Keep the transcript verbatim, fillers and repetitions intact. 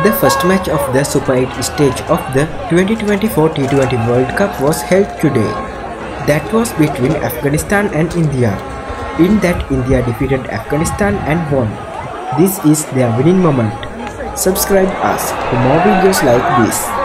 The first match of the Super eight stage of the twenty twenty-four T twenty World Cup was held today. That was between Afghanistan and India. In that, India defeated Afghanistan and won. This is their winning moment. Subscribe us for more videos like this.